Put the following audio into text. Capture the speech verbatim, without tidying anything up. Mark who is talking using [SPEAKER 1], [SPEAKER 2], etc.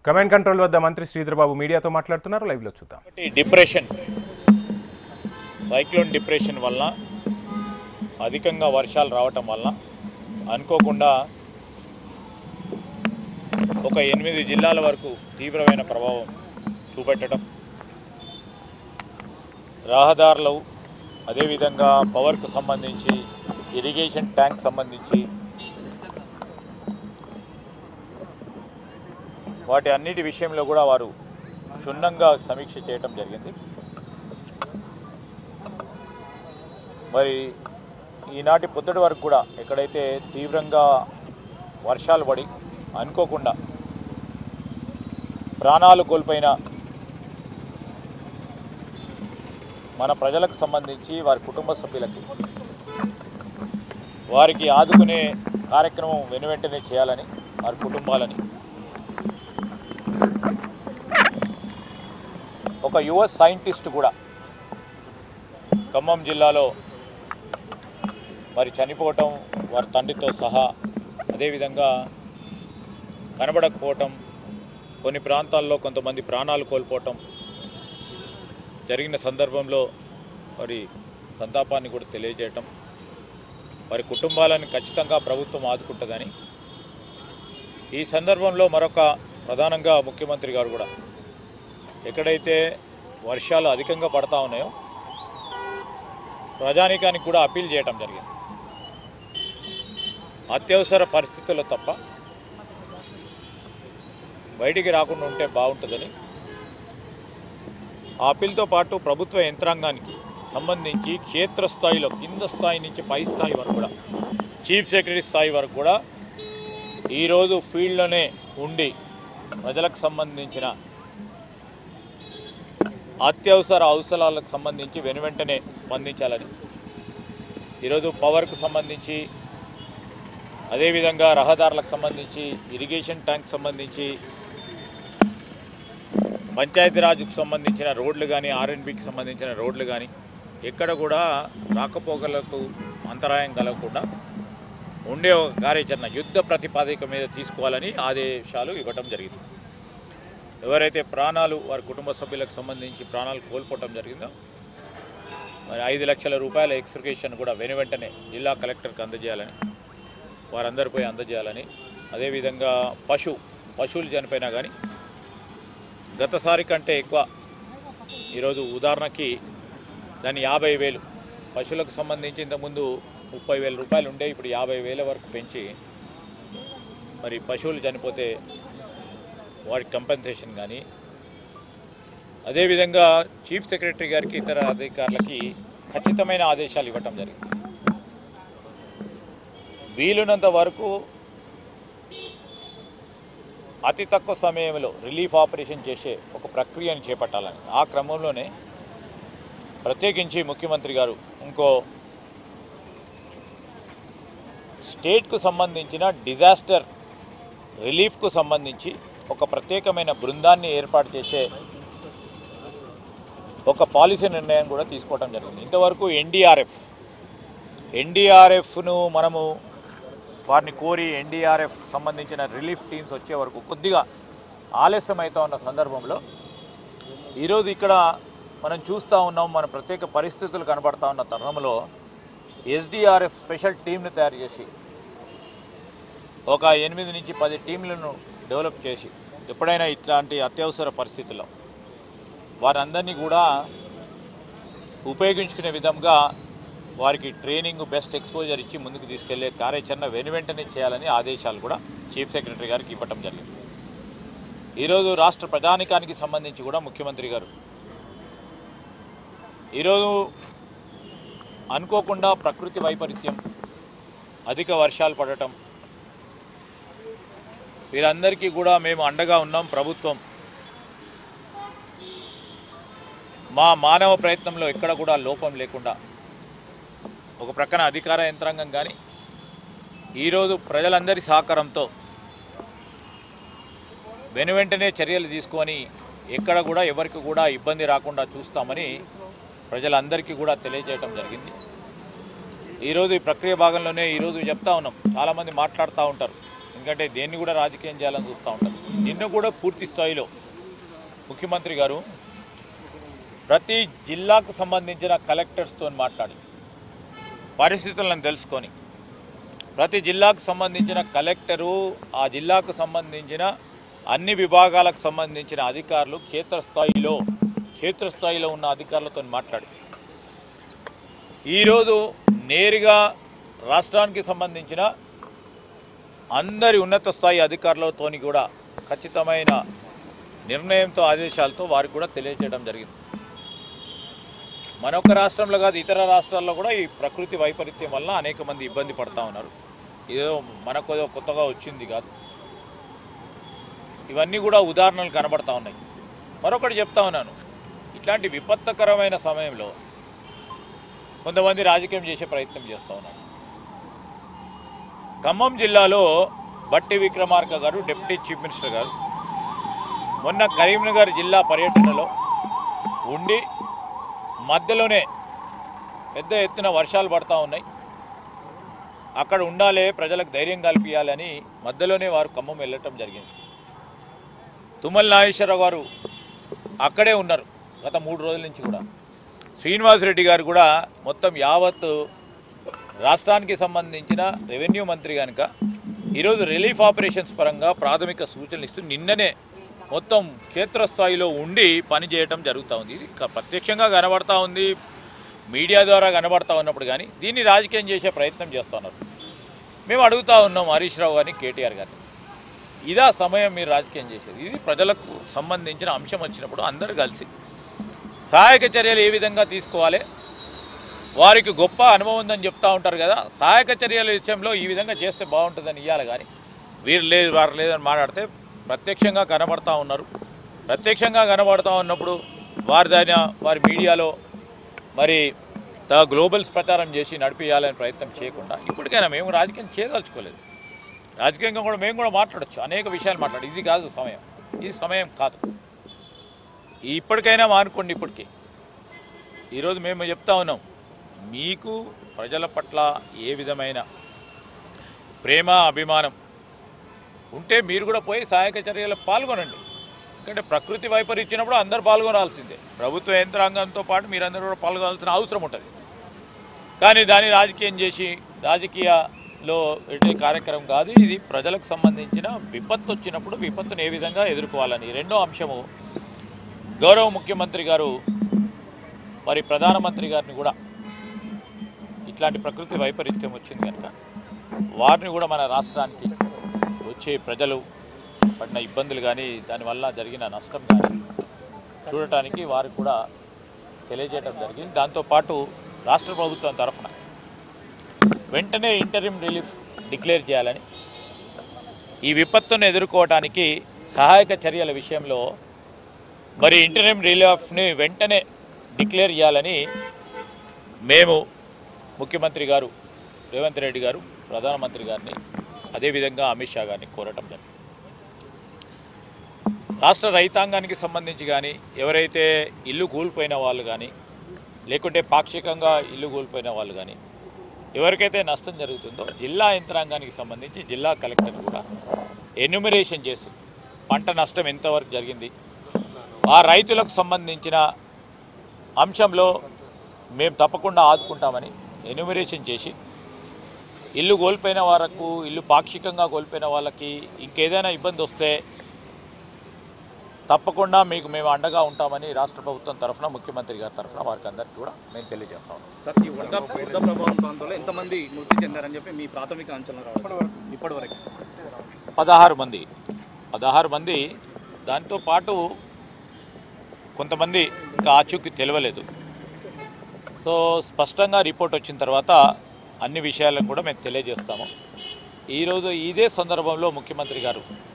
[SPEAKER 1] Command control వద్ద మంత్రి శ్రీధర్ బాబు మీడియాతో మాట్లాడుతున్నారు. లైవ్ లో చూద్దాం.
[SPEAKER 2] డిప్రెషన్ సైక్లోన్ డిప్రెషన్ వల్ల అధికంగా వర్షాలు రావటం వల్ల అనుకోకుండా ఒక ఎనిమిది జిల్లాల వరకు తీవ్రమైన ప్రభావం చూపెట్టడం, రహదారులు అదేవిధంగా పవర్కు సంబంధించి ఇరిగేషన్ ట్యాంక్ సంబంధించి వాటి అన్నిటి విషయంలో కూడా వారు క్షుణ్ణంగా సమీక్ష చేయటం జరిగింది. మరి ఈనాటి పొద్దుటి వరకు కూడా ఎక్కడైతే తీవ్రంగా వర్షాలు పడి అనుకోకుండా ప్రాణాలు కోల్పోయిన మన ప్రజలకు సంబంధించి వారి కుటుంబ సభ్యులకి వారికి ఆదుకునే కార్యక్రమం వెనువెంటనే చేయాలని వారి కుటుంబాలని ఒక యువ సైంటిస్ట్ కూడా ఖమ్మం జిల్లాలో మరి చనిపోవటం, వారి తండ్రితో సహా అదేవిధంగా కనబడకపోవటం, కొన్ని ప్రాంతాల్లో కొంతమంది ప్రాణాలు కోల్పోవటం జరిగిన సందర్భంలో మరి సంతాపాన్ని కూడా తెలియజేయటం, వారి కుటుంబాలను ఖచ్చితంగా ప్రభుత్వం ఆదుకుంటుందని ఈ సందర్భంలో మరొక ప్రధానంగా ముఖ్యమంత్రి గారు కూడా ఎక్కడైతే వర్షాలు అధికంగా పడతా ఉన్నాయో ప్రజానీకానికి కూడా అప్పీల్ చేయటం జరిగింది. అత్యవసర పరిస్థితుల్లో తప్ప బయటికి రాకుండా ఉంటే బాగుంటుందని ఆ అప్పీల్తో పాటు ప్రభుత్వ యంత్రాంగానికి సంబంధించి క్షేత్రస్థాయిలో కింద స్థాయి నుంచి పై స్థాయి వరకు కూడా చీఫ్ సెక్రటరీ స్థాయి వరకు కూడా ఈరోజు ఫీల్డ్లోనే ఉండి ప్రజలకు సంబంధించిన అత్యవసర అవసరాలకు సంబంధించి వెనువెంటనే స్పందించాలని, ఈరోజు పవర్కు సంబంధించి అదేవిధంగా రహదారులకు సంబంధించి ఇరిగేషన్ ట్యాంక్ సంబంధించి పంచాయతీరాజ్కు సంబంధించిన రోడ్లు కానీ ఆర్ఎండ్బికి సంబంధించిన రోడ్లు కానీ ఎక్కడ కూడా రాకపోకలకు అంతరాయం కలగకుండా ఉండే ఒక కార్యాచరణ యుద్ధ ప్రతిపాదిక మీద తీసుకోవాలని ఆదేశాలు ఇవ్వటం జరిగింది. ఎవరైతే ప్రాణాలు వారి కుటుంబ సభ్యులకు సంబంధించి ప్రాణాలు కోల్పోవటం జరిగిందో మరి ఐదు లక్షల రూపాయల ఎక్స్గ్రేషన్ కూడా వెనువెంటనే జిల్లా కలెక్టర్కి అందజేయాలని, వారందరిపై అందజేయాలని, అదేవిధంగా పశు పశువులు చనిపోయినా కానీ గతసారి కంటే ఎక్కువ ఈరోజు ఉదాహరణకి దాన్ని యాభై వేలు పశువులకు సంబంధించి ఇంతకుముందు ముప్పై వేల రూపాయలు ఉండే ఇప్పుడు యాభై వేల వరకు పెంచి మరి పశువులు చనిపోతే వారికి కంపెన్సేషన్ కానీ, అదేవిధంగా చీఫ్ సెక్రటరీ గారికి ఇతర అధికారులకి ఖచ్చితమైన ఆదేశాలు ఇవ్వటం జరిగింది. వీలున్నంత వరకు అతి తక్కువ సమయంలో రిలీఫ్ ఆపరేషన్ చేసే ఒక ప్రక్రియను చేపట్టాలని, ఆ క్రమంలోనే ప్రత్యేకించి ముఖ్యమంత్రి గారు ఇంకో స్టేట్కు సంబంధించిన డిజాస్టర్ రిలీఫ్కు సంబంధించి ఒక ప్రత్యేకమైన బృందాన్ని ఏర్పాటు చేసే ఒక పాలసీ నిర్ణయం కూడా తీసుకోవడం జరిగింది. ఇంతవరకు ఎన్డీఆర్ఎఫ్ ఎన్డీఆర్ఎఫ్ను మనము వారిని కోరి ఎన్డీఆర్ఎఫ్ సంబంధించిన రిలీఫ్ టీమ్స్ వచ్చే వరకు కొద్దిగా ఆలస్యం అవుతూ ఉన్న సందర్భంలో ఈరోజు ఇక్కడ మనం చూస్తూ ఉన్నాం, మన ప్రత్యేక పరిస్థితులు కనబడతా ఉన్న తరుణంలో ఎస్డీఆర్ఎఫ్ స్పెషల్ టీంను తయారు చేసి ఒక ఎనిమిది నుంచి పది టీంలను డెవలప్ చేసి ఎప్పుడైనా ఇట్లాంటి అత్యవసర పరిస్థితుల్లో వారందరినీ కూడా ఉపయోగించుకునే విధంగా వారికి ట్రైనింగ్, బెస్ట్ ఎక్స్పోజర్ ఇచ్చి ముందుకు తీసుకెళ్లే కార్యాచరణ వెనువెంటనే చేయాలని ఆదేశాలు కూడా చీఫ్ సెక్రటరీ గారికి ఇవ్వటం జరిగింది. ఈరోజు రాష్ట్ర ప్రజానికానికి సంబంధించి కూడా ముఖ్యమంత్రి గారు ఈరోజు అనుకోకుండా ప్రకృతి వైపరీత్యం, అధిక వర్షాలు పడటం, వీరందరికీ కూడా మేము అండగా ఉన్నాం. ప్రభుత్వం మా మానవ ప్రయత్నంలో ఎక్కడ కూడా లోపం లేకుండా ఒక ప్రక్కన అధికార యంత్రాంగం కానీ ఈరోజు ప్రజలందరి సహకారంతో వెనువెంటనే చర్యలు తీసుకొని ఎక్కడ కూడా ఎవరికి కూడా ఇబ్బంది రాకుండా చూస్తామని ప్రజలందరికీ కూడా తెలియజేయడం జరిగింది. ఈరోజు ఈ ప్రక్రియ భాగంలోనే ఈరోజు చెప్తా ఉన్నాం, చాలామంది మాట్లాడుతూ ఉంటారు ఎందుకంటే దేన్ని కూడా రాజకీయం చేయాలని చూస్తూ ఉంటారు. నిన్న కూడా పూర్తి స్థాయిలో ముఖ్యమంత్రి గారు ప్రతి జిల్లాకు సంబంధించిన కలెక్టర్స్తో మాట్లాడి పరిస్థితులను తెలుసుకొని ప్రతి జిల్లాకు సంబంధించిన కలెక్టరు ఆ జిల్లాకు సంబంధించిన అన్ని విభాగాలకు సంబంధించిన అధికారులు క్షేత్రస్థాయిలో క్షేత్రస్థాయిలో ఉన్న అధికారులతో మాట్లాడి ఈరోజు నేరుగా రాష్ట్రానికి సంబంధించిన అందరి ఉన్నత స్థాయి అధికారులతో కూడా ఖచ్చితమైన నిర్ణయంతో ఆదేశాలతో వారికి కూడా తెలియజేయడం జరిగింది. మనొక్క రాష్ట్రంలో కాదు, ఇతర రాష్ట్రాల్లో కూడా ఈ ప్రకృతి వైపరీత్యం వల్ల అనేక మంది ఇబ్బంది పడుతూ ఉన్నారు. ఏదో మనకు కొత్తగా వచ్చింది కాదు, ఇవన్నీ కూడా ఉదాహరణలు కనబడతా ఉన్నాయి. మరొకటి చెప్తా ఉన్నాను, ఇట్లాంటి విపత్కరమైన సమయంలో కొంతమంది రాజకీయం చేసే ప్రయత్నం చేస్తూ ఉన్నారు. ఖమ్మం జిల్లాలో బట్టి విక్రమార్క గారు డిప్యూటీ చీఫ్ మినిస్టర్ గారు మొన్న కరీంనగర్ జిల్లా పర్యటనలో ఉండి మధ్యలోనే పెద్ద ఎత్తున వర్షాలు పడతా ఉన్నాయి, అక్కడ ఉండాలి, ప్రజలకు ధైర్యం కల్పించాలని మధ్యలోనే వారు ఖమ్మం వెళ్ళటం జరిగింది. తుమ్మల నాగేశ్వరరావు గారు అక్కడే ఉన్నారు గత మూడు రోజుల నుంచి కూడా. శ్రీనివాసరెడ్డి గారు కూడా మొత్తం యావత్ రాష్ట్రానికి సంబంధించిన రెవెన్యూ మంత్రి కనుక ఈరోజు రిలీఫ్ ఆపరేషన్స్ పరంగా ప్రాథమిక సూచనలు ఇస్తూ నిన్ననే మొత్తం క్షేత్రస్థాయిలో ఉండి పనిచేయటం జరుగుతూ ఉంది. ఇది ప్రత్యక్షంగా కనబడతా ఉంది, మీడియా ద్వారా కనబడతా ఉన్నప్పుడు కానీ దీన్ని రాజకీయం చేసే ప్రయత్నం చేస్తున్నారు. మేము అడుగుతూ ఉన్నాం హరీష్ రావు గారిని, కేటీఆర్ గారిని, ఇదా సమయం మీరు రాజకీయం చేసేది? ఇది ప్రజలకు సంబంధించిన అంశం వచ్చినప్పుడు అందరూ కలిసి సహాయక చర్యలు ఏ విధంగా తీసుకోవాలి, వారికి గొప్ప అనుభవం ఉందని చెప్తూ ఉంటారు కదా, సహాయక చర్యల విషయంలో ఈ విధంగా చేస్తే బాగుంటుందని ఇవ్వాలి. కానీ వీరు లేదు వారు లేదని మాట్లాడితే ప్రత్యక్షంగా కనబడతా ఉన్నారు. ప్రత్యక్షంగా కనబడతా ఉన్నప్పుడు వారి దాని వారి మీడియాలో మరి గ్లోబల్స్ ప్రచారం చేసి నడిపించాలని ప్రయత్నం చేయకుండా ఇప్పటికైనా మేము రాజకీయం చేయదలుచుకోలేదు. రాజకీయంగా కూడా మేము కూడా మాట్లాడచ్చు, అనేక విషయాలు మాట్లాడు, ఇది కాదు సమయం, ఇది సమయం కాదు. ఇప్పటికైనా మానుకోండి. ఇప్పటికీ ఈరోజు మేము చెప్తా ఉన్నాం, మీకు ప్రజల పట్ల ఏ విధమైన ప్రేమ అభిమానం ఉంటే మీరు కూడా పోయి సహాయక చర్యలు పాల్గొనండి. ఎందుకంటే ప్రకృతి వైపరీత్యమైనప్పుడు అందరూ పాల్గొనాల్సిందే, ప్రభుత్వ యంత్రాంగంతో పాటు మీరందరూ కూడా పాల్గొనాల్సిన అవసరం ఉంటుంది. కానీ దాన్ని రాజకీయం చేసి రాజకీయాల్లో పెట్టే కార్యక్రమం కాదు ఇది. ప్రజలకు సంబంధించిన విపత్తు వచ్చినప్పుడు విపత్తును ఏ విధంగా ఎదుర్కోవాలని. రెండో అంశము, గౌరవ ముఖ్యమంత్రి గారు మరి ప్రధానమంత్రి గారిని కూడా ఇట్లాంటి ప్రకృతి వైపరీత్యం వచ్చింది కనుక వారిని కూడా మన రాష్ట్రానికి వచ్చే ప్రజలు పడిన ఇబ్బందులు కానీ దానివల్ల జరిగిన నష్టం కానీ చూడటానికి వారికి కూడా తెలియజేయడం జరిగింది. దాంతోపాటు రాష్ట్ర ప్రభుత్వం తరఫున వెంటనే ఇంటరిమ్ రిలీఫ్ డిక్లేర్ చేయాలని, ఈ విపత్తును ఎదుర్కోవడానికి సహాయక చర్యల విషయంలో మరి ఇంటరిమ్ రిలీఫ్ని వెంటనే డిక్లేర్ చేయాలని మేము ముఖ్యమంత్రి గారు రేవంత్ రెడ్డి గారు ప్రధానమంత్రి గారిని అదేవిధంగా అమిత్ షా గారిని కోరటం జరిగింది. రాష్ట్ర రైతాంగానికి సంబంధించి కానీ ఎవరైతే ఇల్లు కూలిపోయిన వాళ్ళు కానీ లేకుంటే పాక్షికంగా ఇల్లు కూలిపోయిన వాళ్ళు కానీ ఎవరికైతే నష్టం జరుగుతుందో జిల్లా యంత్రాంగానికి సంబంధించి జిల్లా కలెక్టర్ కూడా ఎన్యూమరేషన్ చేసి పంట నష్టం ఎంతవరకు జరిగింది, ఆ రైతులకు సంబంధించిన అంశంలో మేము తప్పకుండా ఆదుకుంటామని ఎన్యూమరేషన్ చేసి ఇల్లు కోల్పోయిన వారకు, ఇల్లు పాక్షికంగా కోల్పోయిన వాళ్ళకి ఇంకేదైనా ఇబ్బంది వస్తే తప్పకుండా మీకు మేము అండగా ఉంటామని రాష్ట్ర ప్రభుత్వం తరఫున ముఖ్యమంత్రి గారి తరఫున వారికి అందరికీ కూడా మేము తెలియజేస్తాం.
[SPEAKER 3] సార్, ఈ వరద వరద ప్రభావం ప్రాంతంలో ఎంతమంది మృతి చెందారని చెప్పి మీ ప్రాథమిక అంచనా రావడం ఇప్పటివరకు?
[SPEAKER 2] పదహారు మంది పదహారు మంది దాంతో పాటు కొంతమంది ఇంకా ఆచూకీ తెలియలేదు. సో స్పష్టంగా రిపోర్ట్ వచ్చిన తర్వాత అన్ని విషయాలను కూడా మేము తెలియజేస్తాము. ఈరోజు ఇదే సందర్భంలో ముఖ్యమంత్రి గారు